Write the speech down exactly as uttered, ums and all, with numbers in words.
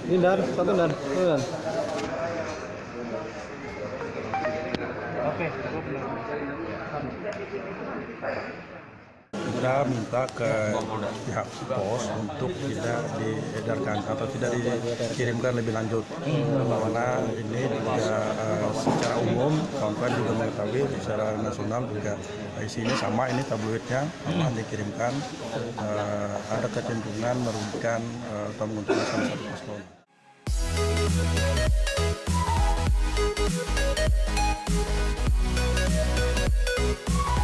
Ini dar, satu dar, satu dar. Oke, kita minta ke pihak pos untuk tidak diedarkan atau tidak dikirimkan lebih lanjut. Karena ini juga uh, secara umum kawan-kawan juga mengetahui secara nasional juga isinya sama, ini tabloidnya sama dikirimkan uh, ada kecenderungan merugikan uh, atau menguntungkan salah satu paslon.